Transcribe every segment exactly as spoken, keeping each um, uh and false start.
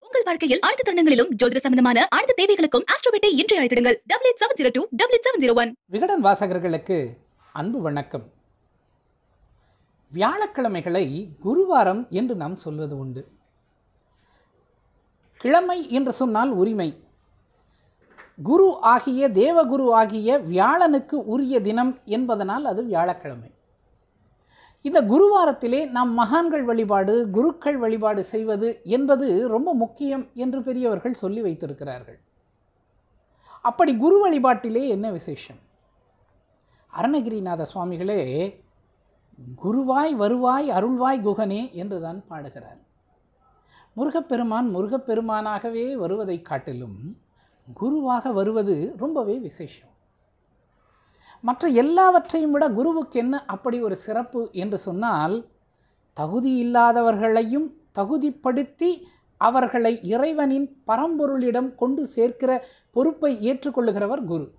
உங்கள் வாழ்க்கையில் அனைத்து தருணங்களிலும் ஜோதிட சம்பந்தமான அனைத்து தேவைகளுக்கும் ஆஸ்ட்ரோபேட்டை இன்றே அழைத்திடுங்கள். Double eight seven zero two double eight seven zero one. Vikatan வாசகர்களுக்கு அன்பு வணக்கம். வியாழக்கிழமைகளை குருவாரம் என்று நாம் சொல்வது உண்டு. கிழமை என்று சொன்னால் உரிமை. குரு ஆகிய தேவகுரு ஆகிய வியாழனுக்கு உரிய தினம் என்பதனால் அது வியாழக்கிழமை. இந்த குருவாரத்திலே நாம் மகான்கள் வழிபாடு, குருக்கள் வழிபாடு செய்வது என்பது ரொம்ப முக்கியம் என்று பெரியவர்கள் சொல்லி வைத்திருக்கிறார்கள். அப்படி குரு வழிபாட்டிலே என்ன விசேஷம்? அருணகிரிநாத சுவாமிகளே குருவாய் வருவாய் அருள்வாய் குகனே என்றுதான் பாடுகிறார். முருகப்பெருமான் முருகப்பெருமானாகவே வருவதை காட்டிலும் குருவாக வருவது ரொம்பவே விசேஷம். மற்ற எல்லாவற்றையும் விட குருவுக்கு என்ன அப்படி ஒரு சிறப்பு என்று சொன்னால், தகுதி இல்லாதவர்களையும் தகுதிப்படுத்தி அவர்களை இறைவனின் பரம்பொருளிடம் கொண்டு சேர்க்கிற பொறுப்பை ஏற்றுக்கொள்ளுகிறவர் குரு.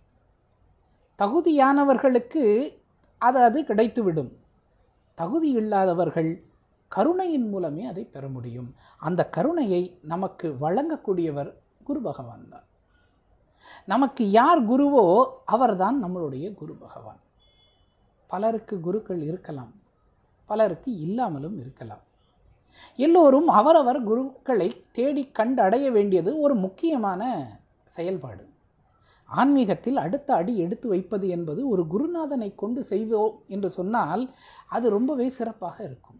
தகுதியானவர்களுக்கு அது அது கிடைத்துவிடும். தகுதி இல்லாதவர்கள் கருணையின் மூலமே அதை பெற முடியும். அந்த கருணையை நமக்கு வழங்கக்கூடியவர் குரு பகவான் தான். நமக்கு யார் குருவோ அவர்தான் நம்மளுடைய குரு பகவான். பலருக்கு குருக்கள் இருக்கலாம், பலருக்கு இல்லாமலும் இருக்கலாம். எல்லோரும் அவரவர் குருக்களை தேடி கண்டு அடைய வேண்டியது ஒரு முக்கியமான செயல்பாடு. ஆன்மீகத்தில் அடுத்த அடி எடுத்து வைப்பது என்பது ஒரு குருநாதனை கொண்டு செய்வோம் என்று சொன்னால் அது ரொம்பவே சிறப்பாக இருக்கும்.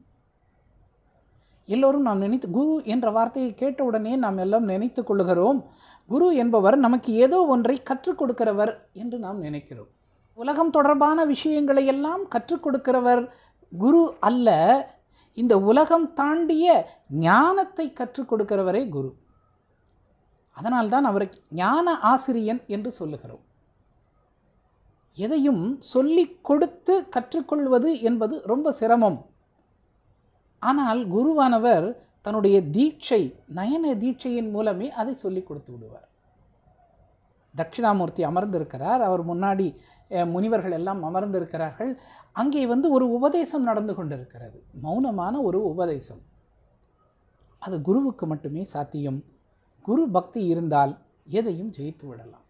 எல்லோரும் நாம் நினைத்து குரு என்ற வார்த்தையை கேட்டவுடனே நாம் எல்லாம் நினைத்து கொள்ளுகிறோம், குரு என்பவர் நமக்கு ஏதோ ஒன்றை கற்றுக் கொடுக்கிறவர் என்று நாம் நினைக்கிறோம். உலகம் தொடர்பான விஷயங்களை எல்லாம் கற்றுக் கொடுக்கிறவர் குரு அல்ல, இந்த உலகம் தாண்டிய ஞானத்தை கற்றுக் கொடுக்கிறவரே குரு. அதனால்தான் அவரை ஞான ஆசிரியன் என்று சொல்லுகிறோம். எதையும் சொல்லிக் கொடுத்து கற்றுக்கொள்வது என்பது ரொம்ப சிரமம். ஆனால் குருவானவர் தன்னுடைய தீட்சை, நயன தீட்சையின் மூலமே அதை சொல்லிக் கொடுத்து விடுவார். தட்சிணாமூர்த்தி அமர்ந்திருக்கிறார், அவர் முன்னாடி முனிவர்கள் எல்லாம் அமர்ந்திருக்கிறார்கள். அங்கே வந்து ஒரு உபதேசம் நடந்து கொண்டிருக்கிறது, மௌனமான ஒரு உபதேசம். அது குருவுக்கு மட்டுமே சாத்தியம். குரு பக்தி இருந்தால் எதையும் ஜெயித்து விடலாம்.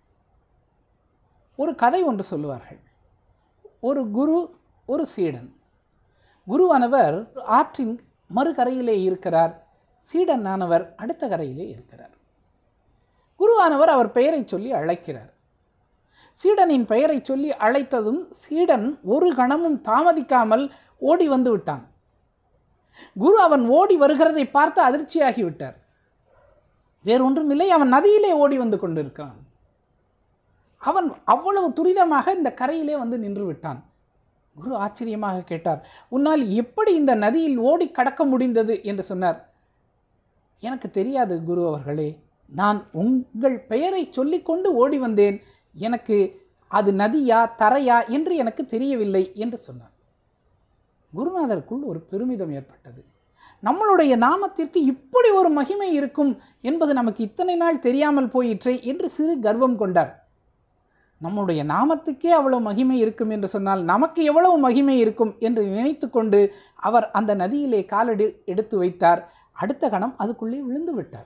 ஒரு கதை ஒன்று சொல்லுவார்கள். ஒரு குரு, ஒரு சீடன். குருவானவர் ஆற்றின் மறுகரையிலே இருக்கிறார், சீடனானவர் அடுத்த கரையிலே இருக்கிறார். குருவானவர் அவர் பெயரை சொல்லி அழைக்கிறார். சீடனின் பெயரை சொல்லி அழைத்ததும் சீடன் ஒரு கணமும் தாமதிக்காமல் ஓடி வந்து விட்டான். குரு அவன் ஓடி வருகிறதை பார்த்து அதிர்ச்சியாகிவிட்டார். வேறொன்றுமில்லை, அவன் நதியிலே ஓடி வந்து கொண்டிருக்கிறான். அவன் அவ்வளவு துரிதமாக இந்த கரையிலே வந்து நின்று விட்டான். குரு ஆச்சரியமாக கேட்டார், உன்னால் எப்படி இந்த நதியில் ஓடி கடக்க முடிந்தது என்று சொன்னார். எனக்கு தெரியாது குரு அவர்களே, நான் உங்கள் பெயரை சொல்லிக்கொண்டு ஓடி வந்தேன், எனக்கு அது நதியா தரையா என்று எனக்கு தெரியவில்லை என்று சொன்னார். குருநாதருக்குள் ஒரு பெருமிதம் ஏற்பட்டது. நம்மளுடைய நாமத்திற்கு இப்படி ஒரு மகிமை இருக்கும் என்பது நமக்கு இத்தனை நாள் தெரியாமல் போயிற்றே என்று சிறு கர்வம் கொண்டார். நம்முடைய நாமத்துக்கே அவ்வளவு மகிமை இருக்கும் என்று சொன்னால் நமக்கு எவ்வளவு மகிமை இருக்கும் என்று நினைத்து கொண்டு அவர் அந்த நதியிலே காலடி எடுத்து வைத்தார். அடுத்த கணம் அதுக்குள்ளே விழுந்து விட்டார்.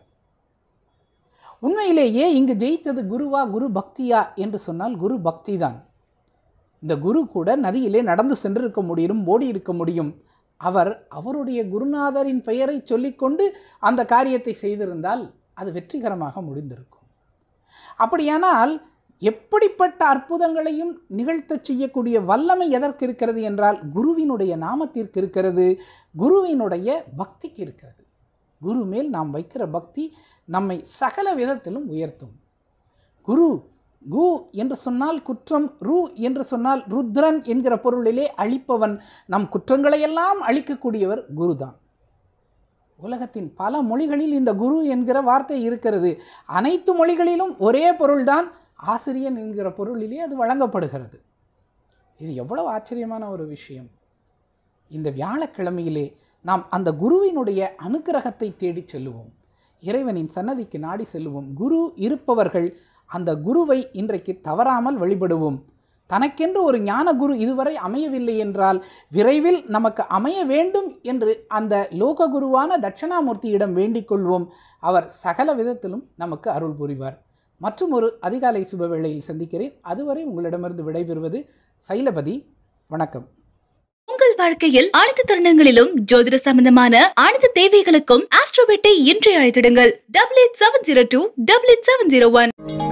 உண்மையிலேயே இங்கு ஜெயித்தது குருவா, குரு பக்தியா என்று சொன்னால் குரு பக்தி தான். இந்த குரு கூட நதியிலே நடந்து சென்றிருக்க முடியும், ஓடி இருக்க முடியும். அவர் அவருடைய குருநாதரின் பெயரை சொல்லிக்கொண்டு அந்த காரியத்தை செய்திருந்தால் அது வெற்றிகரமாக முடிந்திருக்கும். அப்படியானால் எப்படிப்பட்ட அற்புதங்களையும் நிகழ்த்த செய்யக்கூடிய வல்லமை எதற்கு இருக்கிறது என்றால் குருவினுடைய நாமத்திற்கு இருக்கிறது, குருவினுடைய பக்திக்கு இருக்கிறது. குரு மேல் நாம் வைக்கிற பக்தி நம்மை சகல விதத்திலும் உயர்த்தும். குரு கு என்று சொன்னால் குற்றம், ரு என்று சொன்னால் ருத்ரன் என்கிற பொருளிலே அழிப்பவன். நம் குற்றங்களையெல்லாம் அழிக்கக்கூடியவர் குருதான். உலகத்தின் பல மொழிகளில் இந்த குரு என்கிற வார்த்தை இருக்கிறது. அனைத்து மொழிகளிலும் ஒரே பொருள்தான், ஆசிரியன் என்கிற பொருளிலே அது வழங்கப்படுகிறது. இது எவ்வளவு ஆச்சரியமான ஒரு விஷயம். இந்த வியாழக்கிழமையிலே நாம் அந்த குருவினுடைய அனுக்கிரகத்தை தேடி செல்லுவோம், இறைவனின் சன்னதிக்கு நாடி செல்லுவோம். குரு இருப்பவர்கள் அந்த குருவை இன்றைக்கு தவறாமல் வழிபடுவோம். தனக்கென்று ஒரு ஞான குரு இதுவரை அமையவில்லை என்றால் விரைவில் நமக்கு அமைய வேண்டும் என்று அந்த லோக குருவான தட்சிணாமூர்த்தியிடம் வேண்டிக் கொள்வோம். அவர் சகல விதத்திலும் நமக்கு அருள் புரிவார். மற்றும் ஒரு அதிகாலை சுபவேளையில் சந்திக்கிறேன். அதுவரை உங்களிடமிருந்து விடைபெறுவது சைலபதி. வணக்கம். உங்கள் வாழ்க்கையில் அனைத்து தருணங்களிலும் ஜோதிட சம்பந்தமான அனைத்து தேவைகளுக்கும் ஆஸ்ட்ரோபெட்டை இன்றைய அழைத்திடுங்கள். Double eight seven zero two double eight seven zero one.